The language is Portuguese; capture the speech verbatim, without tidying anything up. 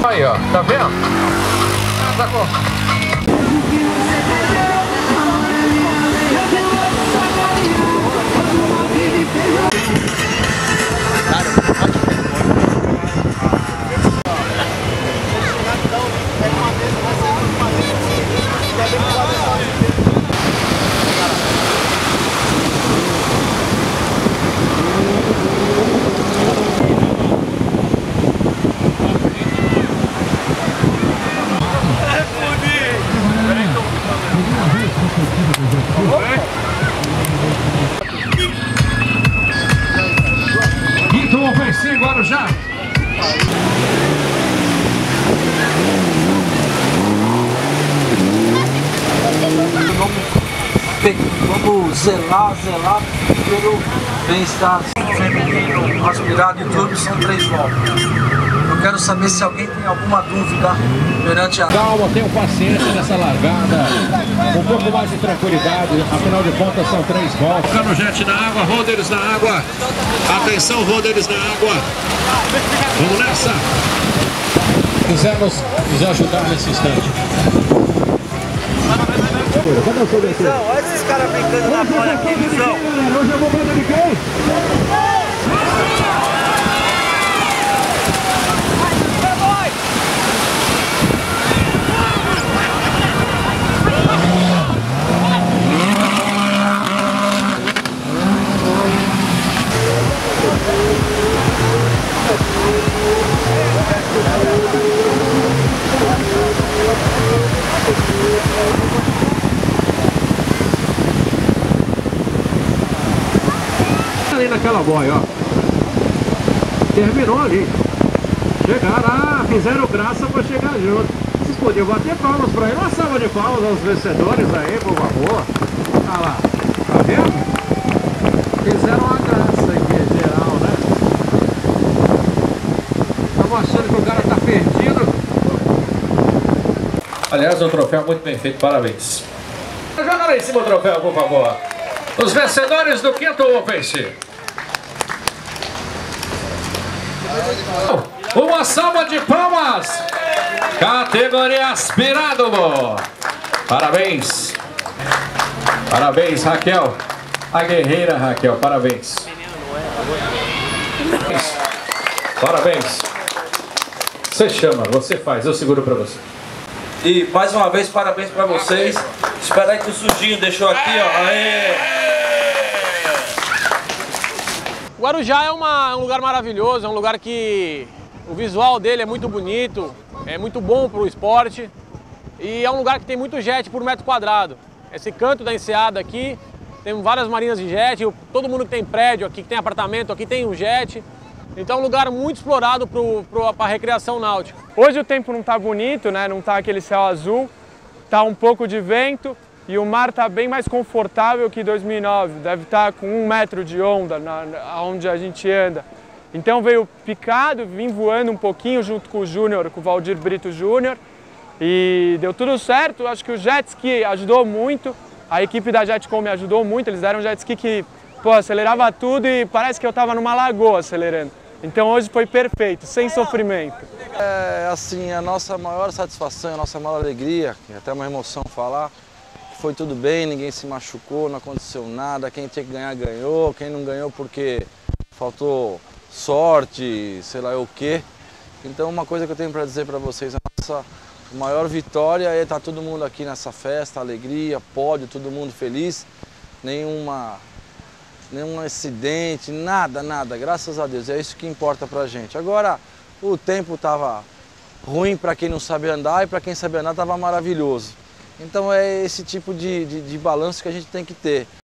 Aí, ó, tá vendo? Tá com... Quinto ofensivo, Guarujá. Vamos zelar, zelar pelo bem-estar feminino aspirado em tudo, são três voltas. Eu quero saber se alguém tem alguma dúvida perante a... Calma, tenham paciência nessa largada, um pouco mais de tranquilidade, afinal de contas são três voltas. Colocando jet na água, rodeiros na água, atenção, rodeiros na água, vamos nessa! Quisemos nos ajudar nesse instante. Olha esses caras brincando na praia aqui, visão. Hoje eu vou fazer de quem? Ali naquela boia, ó. Terminou ali. Chegaram, ah, fizeram graça pra chegar junto. Vocês podiam bater palmas pra ele. Uma salva de palmas aos vencedores aí, por favor. Olha lá, tá vendo? Fizeram uma graça aqui, geral, né? Estamos achando que o cara tá perdido. Aliás, um troféu muito bem feito, parabéns. Joga lá em cima o troféu, por favor. Os vencedores do quinto Ofense. Uma salva de palmas. Categoria aspirado. Parabéns. Parabéns, Raquel. A guerreira Raquel, parabéns. Parabéns. Você chama, você faz, eu seguro pra você. E mais uma vez, parabéns pra vocês. Espera aí que o sujinho deixou aqui, ó. Aê! Guarujá é, uma, é um lugar maravilhoso, é um lugar que o visual dele é muito bonito, é muito bom para o esporte e é um lugar que tem muito jet por metro quadrado. Esse canto da enseada aqui, tem várias marinas de jet, todo mundo que tem prédio aqui, que tem apartamento aqui tem um jet. Então é um lugar muito explorado para a recreação náutica. Hoje o tempo não está bonito, né? Não está aquele céu azul, está um pouco de vento. E o mar está bem mais confortável que dois mil e nove, deve estar com um metro de onda na, na, onde a gente anda. Então veio picado, vim voando um pouquinho junto com o Júnior, com o Valdir Brito Júnior. E deu tudo certo, acho que o jet ski ajudou muito, a equipe da Jetcom me ajudou muito, eles deram um jet ski que pô, acelerava tudo e parece que eu estava numa lagoa acelerando. Então hoje foi perfeito, sem sofrimento. É assim, a nossa maior satisfação, a nossa maior alegria, é até uma emoção falar, foi tudo bem, ninguém se machucou, não aconteceu nada, quem tinha que ganhar ganhou, quem não ganhou porque faltou sorte, sei lá o quê. Então uma coisa que eu tenho para dizer para vocês, a nossa maior vitória é estar todo mundo aqui nessa festa, alegria, pódio, todo mundo feliz, nenhuma, nenhum acidente, nada, nada, graças a Deus, é isso que importa pra gente. Agora, o tempo estava ruim para quem não sabe andar e para quem sabe andar estava maravilhoso. Então é esse tipo de, de, de balanço que a gente tem que ter.